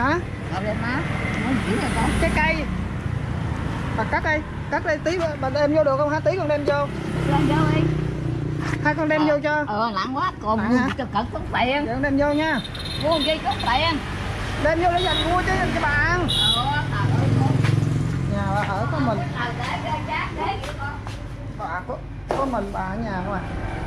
Hả? Ngồi đây má. Nói chuyện rồi con. Trái cây. Bà cắt đi tí bà đem vô được không hả? Tí con đem vô. Lên vô đi. Hai con đem vô cho. Nặng quá, còn mua cho cẩn tốn tiền. Dạ con đem vô nha. Mua chi tốn tiền. Đem vô để dành mua chứ cho bà ăn. Nhà bà ở có mình. Bà có mình bà ở nhà không à?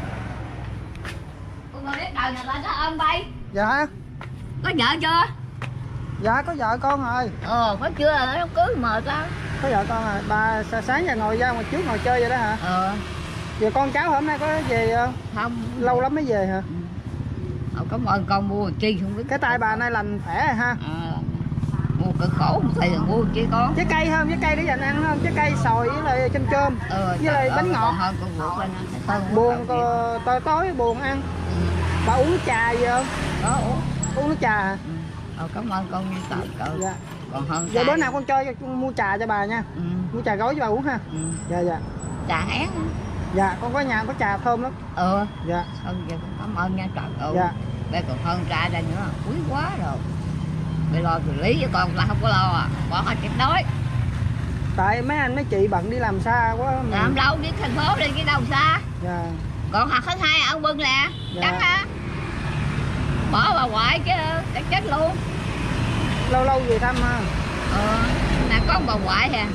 Con biết đời người ta có ôm bay. Dạ. Có vợ chưa? Dạ có vợ con rồi. Có chưa là nó cưới mời tao. Có vợ con rồi. Bà sáng giờ ngồi ra ngoài trước ngồi chơi vậy đó hả? Giờ con cháu hôm nay có về không? Không. Lâu lắm mới về hả? Cảm ơn con mua chi không biết. Cái tay bà nay lành khỏe rồi ha. Mua cực khổ không thầy là mua chi con. Trái cây không? Trái cây để dành ăn không? Trái cây sồi với lại chanh cơm. Với lại bánh ngọt. Hơn con ruột lên ăn. Buồn tối buồn ăn. Bà uống nước trà gì không? Có uống. Uống nước trà hả? Cảm ơn con như tờ cỡ. Dạ. Còn hơn. Giờ bữa nào con cho con mua trà cho bà nha. Mua trà gói cho bà uống ha. Dạ dạ. Trà én. Dạ con có nhà có trà thơm lắm. Dạ. Hơn giờ con cảm ơn nha trời. Dạ. Bây còn hơn trà đây nữa, quý quá rồi. Bây lo xử lý với con là không có lo à, bỏ hết chuyện đói. Tại mấy anh mấy chị bận đi làm xa quá. Làm đâu đi thành phố đi cái đâu xa. Dạ. Còn học hết hai ông Bưng nè. Dạ. Chắc á. Bỏ bà ngoại chứ chắc chết luôn. Lâu lâu về thăm ha. Nè có bà ngoại kìa.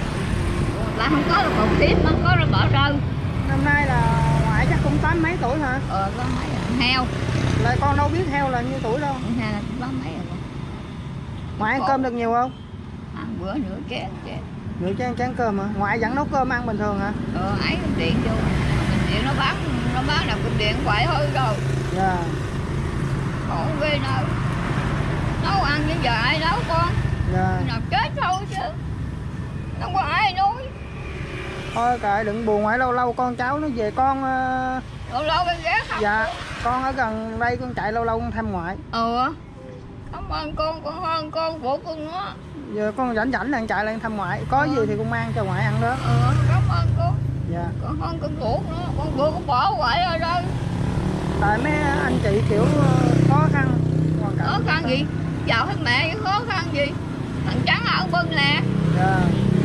Là không có là còn tiếp mà có rồi bỏ rơi. Năm nay là ngoại chắc cũng 80 mấy tuổi hả? Có mấy heo. Lại con đâu biết heo là nhiêu tuổi đâu. Heo là có mấy rồi. Ngoại ăn cơm được nhiều không? Ăn bữa nửa chén. Nửa chén cơm hả? Ngoại vẫn nấu cơm ăn bình thường hả? Ấy cơm điện vô. Cơm điện nó bán là cơm điện quậy thôi rồi. Dạ. Khổ ghê nào. Nấu ăn với giờ ai nấu con. Dạ. Nào chết thôi chứ. Không có ai nuôi. Thôi kệ đừng buồn, ngoại lâu lâu con cháu nó về con. Lâu lâu bên ghé không. Dạ. Con ở gần đây con chạy lâu lâu con thăm ngoại. Cảm ơn con hơn con của con nữa. Giờ con rảnh rảnh là chạy lên thăm ngoại. Có gì thì con mang cho ngoại ăn đó. Cảm ơn con. Dạ. Con hơn con ruột nữa. Con ruột cũng bỏ ngoại rồi đó. Tại mấy anh chị kiểu khó khăn. Khó khăn gì? Giàu hết mẹ khó khăn gì? Thằng trắng ở Bưng nè. Dạ.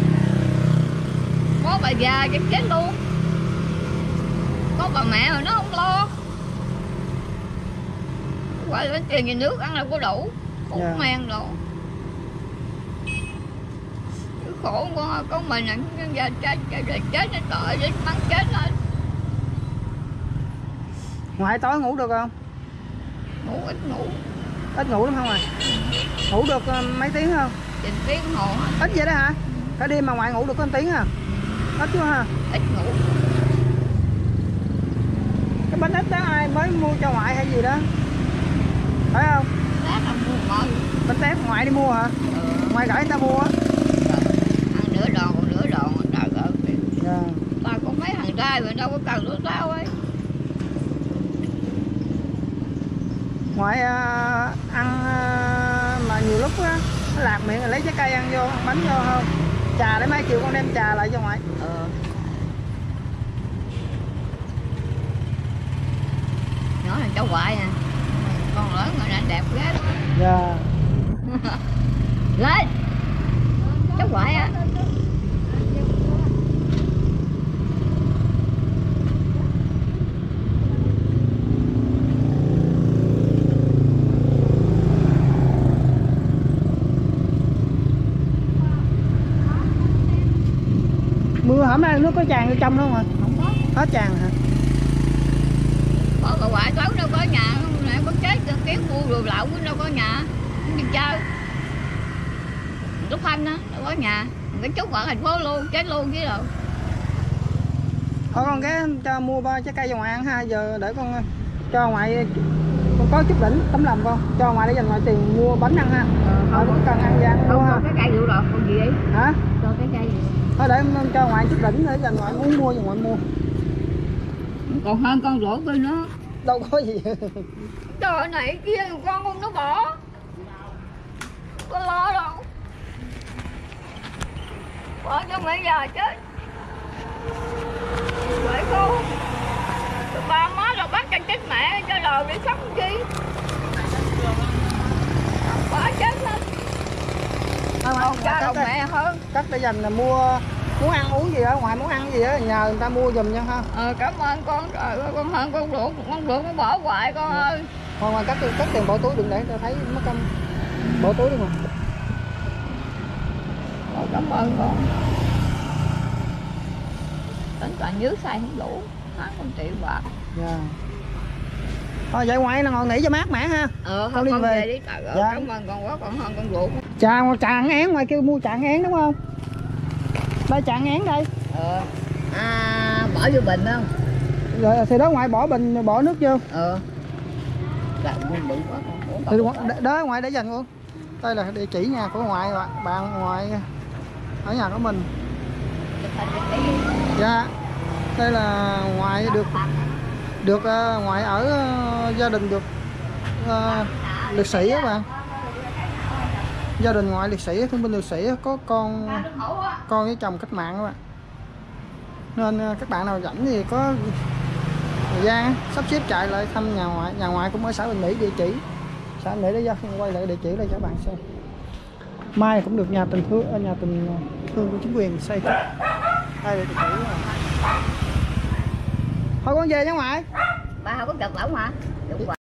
Có bà già chắc chết luôn. Có bà mẹ mà nó không lo. Quay bánh tiền nhà nước ăn đâu có đủ. Không men đâu. Chứ khổ con mình giờ chết nó đợi đi mắng chết lên. Ngoại tối ngủ được không? Ngủ ít ngủ. Ít ngủ lắm không à? Ngủ được mấy tiếng không? 9 tiếng đồng hồ. Ít vậy đó hả? Cả đêm mà ngoại ngủ được có 1 tiếng à? Ít chưa ha? Ít ngủ. Cái bánh ít đó ai mới mua cho ngoại hay gì đó? Phải không? Tết là mua mọi. Bánh tét ngoại đi mua hả? Ngoại gửi người ta mua á. Ăn nửa đòn còn nửa đòn trời ơi. Dạ. Ta có mấy thằng trai mà đâu có cần nữa tao ấy. Ngoại ăn mà nhiều lúc á nó lạc miệng rồi lấy trái cây ăn vô, ăn bánh vô không? Trà để mai chiều con đem trà lại cho ngoại. Nhỏ là cháu ngoại à. Con lớn rồi đã đẹp ghê. Dạ. Lên. Cháu ngoại á. Mưa hôm nay nước có tràn vô trong đâu hả? Không có. Hết tràn hả? Có bà ngoại tối đâu có nhà, nãy có chết kiếm mua đồ lậu cũng đâu có nhà. Đi chơi. Lúc Thanh á, đâu có nhà. Cái chút ở thành phố luôn, chết luôn chứ đâu. Thôi con ghé cho mua ba trái cây cho ngoại ăn ha. Giờ để con cho ngoại, con có chút đỉnh tấm lòng con cho ngoại để dành ngoại tiền mua bánh ăn ha. Không có cần ăn gian không mua ha. Không cái cây rượu đọt còn gì vậy? Hả? Cho cái cây gì? Thôi để em cho ngoại chút đỉnh để dành ngoại muốn mua thì ngoại mua. Còn hơn con rổ bên nó. Đâu có gì. Trời này kia con không nó bỏ. Có lo đâu. Bỏ cho mấy giờ chết. Vậy cô. Ba má rồi bắt cho chết mẹ cho rồi để sống chi. Bỏ chết lên. cha lòng mẹ hơn. Cắt để dành là mua muốn ăn uống gì đó, ngoài muốn ăn gì đó nhờ người ta mua giùm nha ha. Cảm ơn con, trời ơi con hơn con ruột nó bỏ hoài con ơi. Thôi mà cắt tiền bỏ túi đừng để tao thấy mất công. Bỏ túi đi mà. Rồi, cảm ơn con. Tính toàn dưới xài không đủ, tháng 1 triệu bạc. Dạ. Thôi vậy ngoại nó ngồi nghỉ cho mát mẻ ha. Con đi về đi, trời ơi, dạ. cảm ơn con quá, con hơn con ruột. Trà ăn én, ngoài kêu mua trà ăn én đúng không? Đây trà ăn én đây. Bỏ vô bình không? Rồi thì đó ngoại bỏ bình bỏ nước vô. Trời ơi, bự quá con. Thì đó ngoại để dành luôn. Đây là địa chỉ nhà của ngoại, bạn ngoại ở nhà của mình. Dạ. Đây là ngoại được ngoại ở gia đình được liệt sĩ á bạn. Gia đình ngoại liệt sĩ, thương binh liệt sĩ có con với chồng cách mạng các bạn. Nên các bạn nào rảnh thì có thời gian sắp xếp chạy lại thăm nhà ngoại. Nhà ngoại cũng ở xã Bình Mỹ, địa chỉ xã Bình Mỹ để quay lại địa chỉ đây cho các bạn xem. Mai cũng được nhà tình thương của chính quyền xây cất. Đây là địa chỉ rồi. Thôi con về nha ngoại. Ba không có chật lỏng hả?